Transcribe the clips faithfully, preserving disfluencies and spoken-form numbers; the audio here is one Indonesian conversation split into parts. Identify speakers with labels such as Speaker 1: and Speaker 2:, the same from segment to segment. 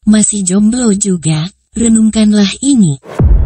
Speaker 1: Masih jomblo juga? Renungkanlah ini.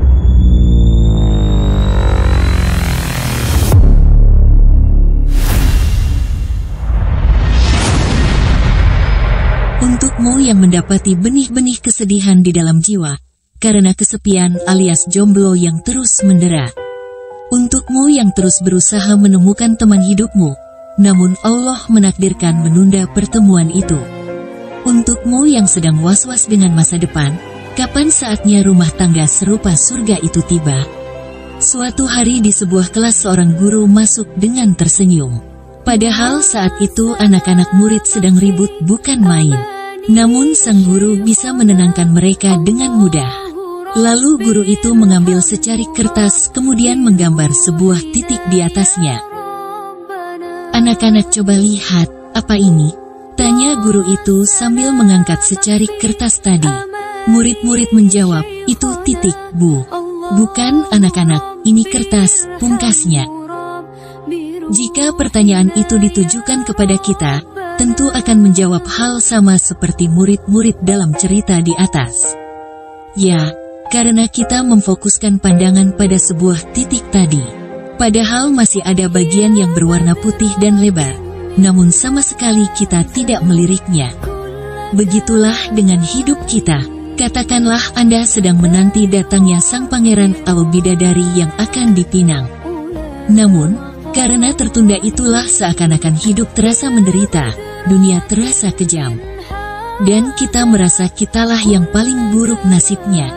Speaker 1: Untukmu yang mendapati benih-benih kesedihan di dalam jiwa, karena kesepian alias jomblo yang terus mendera. Untukmu yang terus berusaha menemukan teman hidupmu, namun Allah menakdirkan menunda pertemuan itu. Untukmu yang sedang was-was dengan masa depan, kapan saatnya rumah tangga serupa surga itu tiba? Suatu hari di sebuah kelas seorang guru masuk dengan tersenyum. Padahal saat itu anak-anak murid sedang ribut bukan main. Namun sang guru bisa menenangkan mereka dengan mudah. Lalu guru itu mengambil secarik kertas kemudian menggambar sebuah titik di atasnya. Anak-anak coba lihat, apa ini? Tanya guru itu sambil mengangkat secarik kertas tadi. Murid-murid menjawab, itu titik, Bu. Bukan anak-anak, ini kertas, pungkasnya. Jika pertanyaan itu ditujukan kepada kita, tentu akan menjawab hal sama seperti murid-murid dalam cerita di atas. Ya, karena kita memfokuskan pandangan pada sebuah titik tadi. Padahal masih ada bagian yang berwarna putih dan lebar, namun sama sekali kita tidak meliriknya. Begitulah dengan hidup kita. Katakanlah Anda sedang menanti datangnya sang pangeran atau bidadari yang akan dipinang. Namun, karena tertunda itulah seakan-akan hidup terasa menderita, dunia terasa kejam. Dan kita merasa kitalah yang paling buruk nasibnya.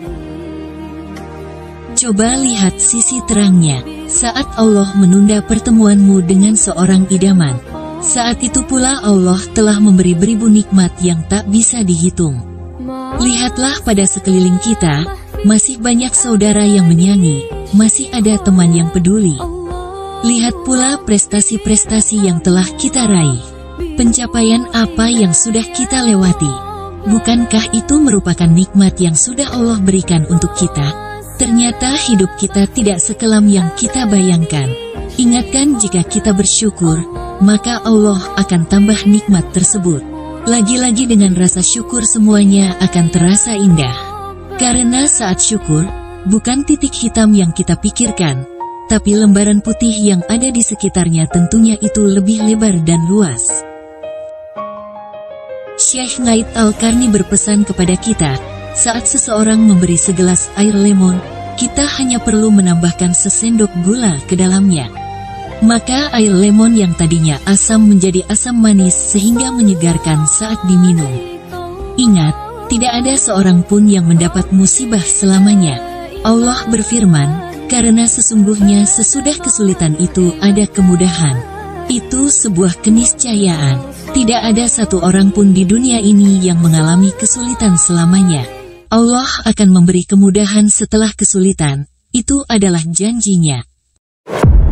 Speaker 1: Coba lihat sisi terangnya, saat Allah menunda pertemuanmu dengan seorang idaman. Saat itu pula Allah telah memberi beribu nikmat yang tak bisa dihitung. Lihatlah pada sekeliling kita, masih banyak saudara yang menyanyi, masih ada teman yang peduli. Lihat pula prestasi-prestasi yang telah kita raih. Pencapaian apa yang sudah kita lewati. Bukankah itu merupakan nikmat yang sudah Allah berikan untuk kita? Ternyata hidup kita tidak sekelam yang kita bayangkan. Ingatkan jika kita bersyukur, maka Allah akan tambah nikmat tersebut. Lagi-lagi dengan rasa syukur semuanya akan terasa indah. Karena saat syukur, bukan titik hitam yang kita pikirkan, tapi lembaran putih yang ada di sekitarnya tentunya itu lebih lebar dan luas. Syekh Naid Al-Qarni berpesan kepada kita, saat seseorang memberi segelas air lemon, kita hanya perlu menambahkan sesendok gula ke dalamnya. Maka air lemon yang tadinya asam menjadi asam manis sehingga menyegarkan saat diminum. Ingat, tidak ada seorang pun yang mendapat musibah selamanya. Allah berfirman, karena sesungguhnya sesudah kesulitan itu ada kemudahan. Itu sebuah keniscayaan. Tidak ada satu orang pun di dunia ini yang mengalami kesulitan selamanya. Allah akan memberi kemudahan setelah kesulitan, itu adalah janjinya.